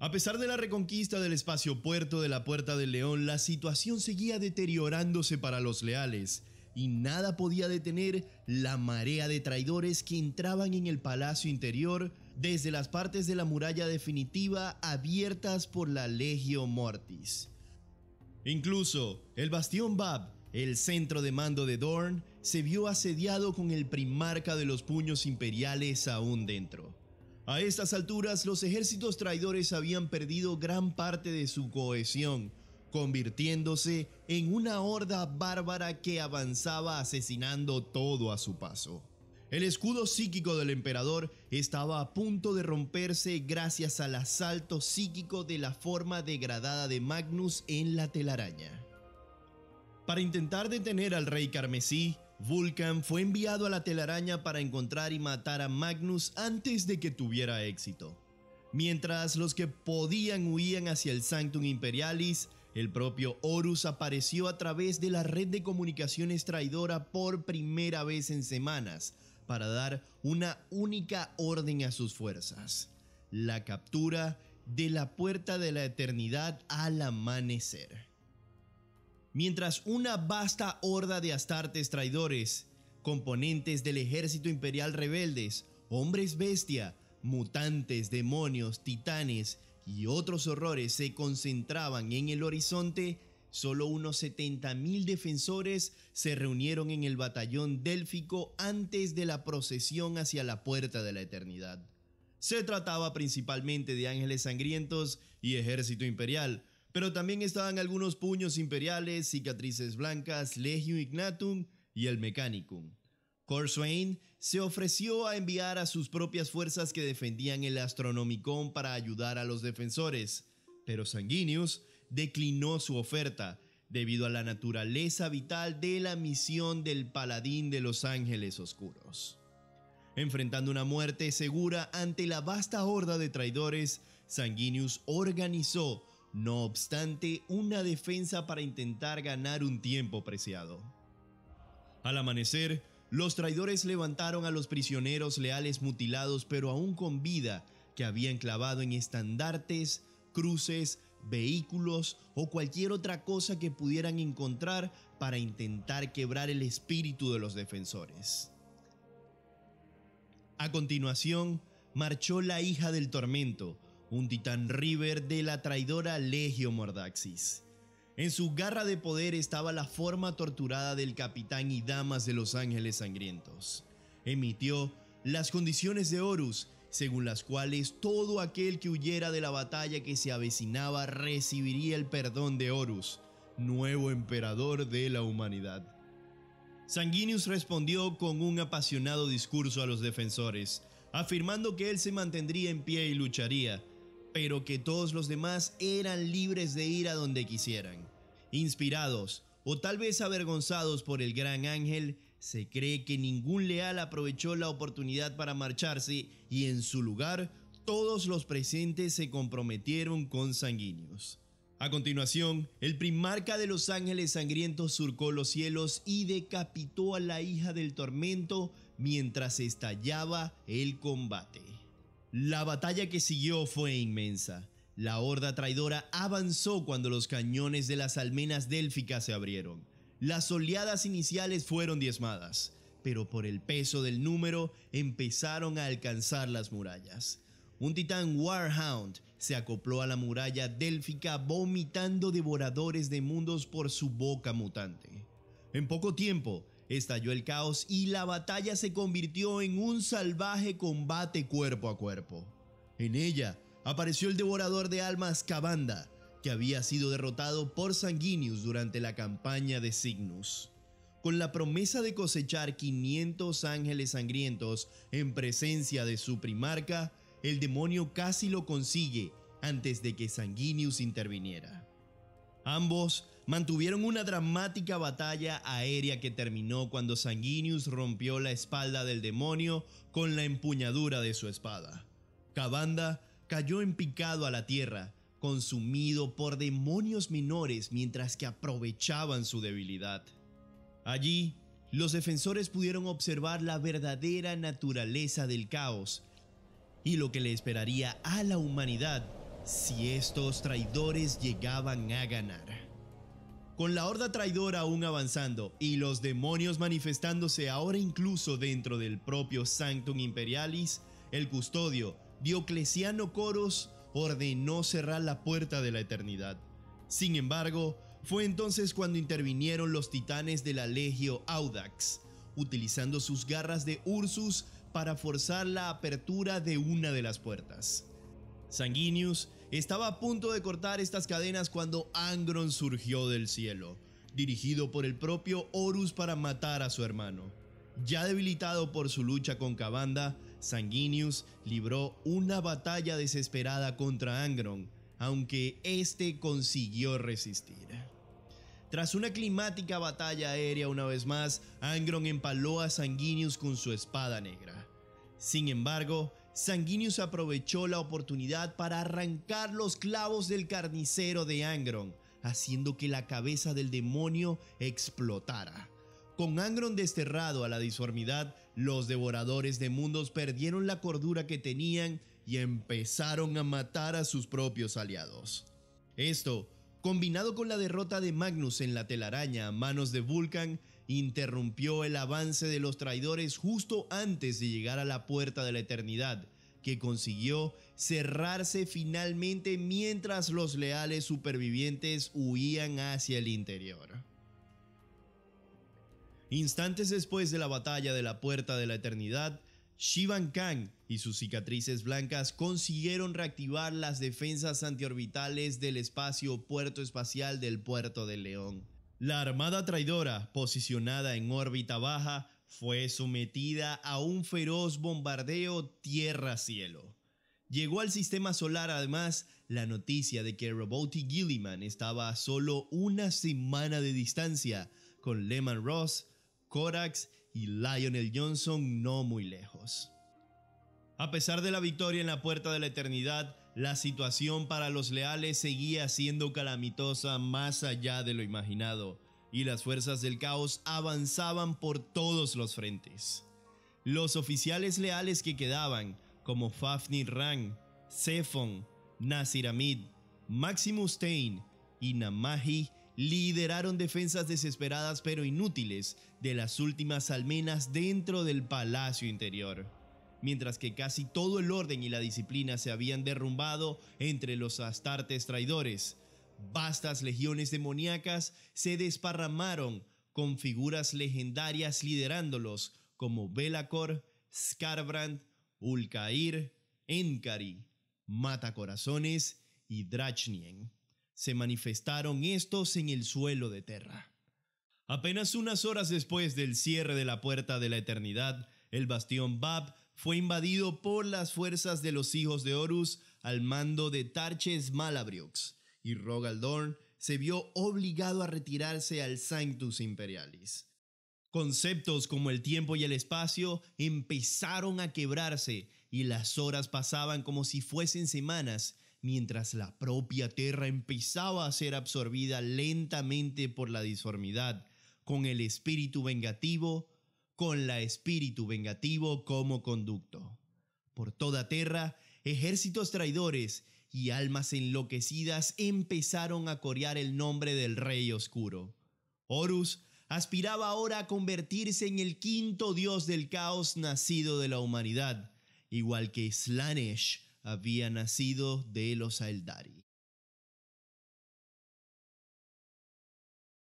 A pesar de la reconquista del espaciopuerto de la Puerta del León, la situación seguía deteriorándose para los leales, y nada podía detener la marea de traidores que entraban en el palacio interior desde las partes de la muralla definitiva abiertas por la Legio Mortis. Incluso el Bastión Bab, el centro de mando de Dorne, se vio asediado con el primarca de los puños imperiales aún dentro. A estas alturas, los ejércitos traidores habían perdido gran parte de su cohesión, convirtiéndose en una horda bárbara que avanzaba asesinando todo a su paso. El escudo psíquico del emperador estaba a punto de romperse gracias al asalto psíquico de la forma degradada de Magnus en la telaraña. Para intentar detener al rey carmesí, Vulcan fue enviado a la telaraña para encontrar y matar a Magnus antes de que tuviera éxito. Mientras los que podían huían hacia el Sanctum Imperialis, el propio Horus apareció a través de la red de comunicaciones traidora por primera vez en semanas para dar una única orden a sus fuerzas: la captura de la Puerta de la Eternidad al amanecer. Mientras una vasta horda de astartes traidores, componentes del ejército imperial rebeldes, hombres bestia, mutantes, demonios, titanes y otros horrores se concentraban en el horizonte, solo unos 70.000 defensores se reunieron en el batallón délfico antes de la procesión hacia la Puerta de la Eternidad. Se trataba principalmente de ángeles sangrientos y ejército imperial, pero también estaban algunos puños imperiales, cicatrices blancas, Legio Ignatum y el Mechanicum. Corswain se ofreció a enviar a sus propias fuerzas que defendían el Astronomicon para ayudar a los defensores, pero Sanguinius declinó su oferta debido a la naturaleza vital de la misión del Paladín de los Ángeles Oscuros. Enfrentando una muerte segura ante la vasta horda de traidores, Sanguinius organizó, no obstante, una defensa para intentar ganar un tiempo preciado. Al amanecer, los traidores levantaron a los prisioneros leales mutilados pero aún con vida, que habían clavado en estandartes, cruces, vehículos o cualquier otra cosa que pudieran encontrar para intentar quebrar el espíritu de los defensores. A continuación, marchó la hija del tormento, un titán River de la traidora Legio Mordaxis. En su garra de poder estaba la forma torturada del capitán y damas de los ángeles sangrientos. Emitió las condiciones de Horus, según las cuales todo aquel que huyera de la batalla que se avecinaba recibiría el perdón de Horus, nuevo emperador de la humanidad. Sanguinius respondió con un apasionado discurso a los defensores, afirmando que él se mantendría en pie y lucharía, pero que todos los demás eran libres de ir a donde quisieran. Inspirados o tal vez avergonzados por el gran ángel, se cree que ningún leal aprovechó la oportunidad para marcharse y en su lugar todos los presentes se comprometieron con Sanguinius. A continuación, el primarca de los ángeles sangrientos surcó los cielos y decapitó a la hija del tormento mientras estallaba el combate. La batalla que siguió fue inmensa. La horda traidora avanzó cuando los cañones de las almenas délficas se abrieron. Las oleadas iniciales fueron diezmadas, pero por el peso del número empezaron a alcanzar las murallas. Un titán Warhound se acopló a la muralla délfica vomitando devoradores de mundos por su boca mutante. En poco tiempo estalló el caos y la batalla se convirtió en un salvaje combate cuerpo a cuerpo. En ella apareció el devorador de almas Kavanda, que había sido derrotado por Sanguinius durante la campaña de Cygnus. Con la promesa de cosechar 500 ángeles sangrientos en presencia de su primarca, el demonio casi lo consigue antes de que Sanguinius interviniera. Ambos mantuvieron una dramática batalla aérea que terminó cuando Sanguinius rompió la espalda del demonio con la empuñadura de su espada. Kavanda cayó en picado a la tierra, consumido por demonios menores mientras que aprovechaban su debilidad. Allí, los defensores pudieron observar la verdadera naturaleza del caos y lo que le esperaría a la humanidad si estos traidores llegaban a ganar. Con la horda traidora aún avanzando y los demonios manifestándose ahora incluso dentro del propio Sanctum Imperialis, el custodio, Diocleciano Coros, ordenó cerrar la puerta de la eternidad. Sin embargo, fue entonces cuando intervinieron los titanes de la Legio Audax, utilizando sus garras de Ursus para forzar la apertura de una de las puertas. Sanguinius estaba a punto de cortar estas cadenas cuando Angron surgió del cielo, dirigido por el propio Horus para matar a su hermano. Ya debilitado por su lucha con Kavanda, Sanguinius libró una batalla desesperada contra Angron, aunque este consiguió resistir. Tras una climática batalla aérea una vez más, Angron empaló a Sanguinius con su espada negra. Sin embargo, Sanguinius aprovechó la oportunidad para arrancar los clavos del carnicero de Angron, haciendo que la cabeza del demonio explotara. Con Angron desterrado a la disformidad, los devoradores de mundos perdieron la cordura que tenían y empezaron a matar a sus propios aliados. Esto, combinado con la derrota de Magnus en la telaraña a manos de Vulcan, interrumpió el avance de los traidores justo antes de llegar a la puerta de la eternidad, que consiguió cerrarse finalmente mientras los leales supervivientes huían hacia el interior. Instantes después de la batalla de la puerta de la eternidad, Shivan Khan y sus cicatrices blancas consiguieron reactivar las defensas antiorbitales del espacio puerto espacial del Puerto del León. La armada traidora, posicionada en órbita baja, fue sometida a un feroz bombardeo tierra-cielo. Llegó al sistema solar además la noticia de que Roboute Guilliman estaba a solo una semana de distancia, con Leman Russ, Corax y Lionel Johnson no muy lejos. A pesar de la victoria en la puerta de la eternidad, la situación para los leales seguía siendo calamitosa más allá de lo imaginado, y las fuerzas del caos avanzaban por todos los frentes. Los oficiales leales que quedaban, como Fafnir Ran, Zephon, Nasir Amid, Maximus Tain y Namahi, lideraron defensas desesperadas pero inútiles de las últimas almenas dentro del palacio interior. Mientras que casi todo el orden y la disciplina se habían derrumbado entre los astartes traidores, vastas legiones demoníacas se desparramaron con figuras legendarias liderándolos como Belacor, Skarbrand, Ulcair, Enkari, Matacorazones y Drachnien. Se manifestaron estos en el suelo de Terra. Apenas unas horas después del cierre de la puerta de la eternidad, el bastión Bab fue invadido por las fuerzas de los hijos de Horus al mando de Tarches Malabriox, y Rogal Dorn se vio obligado a retirarse al Sanctus Imperialis. Conceptos como el tiempo y el espacio empezaron a quebrarse y las horas pasaban como si fuesen semanas, mientras la propia Terra empezaba a ser absorbida lentamente por la disformidad, con la espíritu vengativo como conducto. Por toda Terra, ejércitos traidores y almas enloquecidas empezaron a corear el nombre del Rey Oscuro. Horus aspiraba ahora a convertirse en el quinto dios del caos nacido de la humanidad, igual que Slaanesh había nacido de los Aeldari.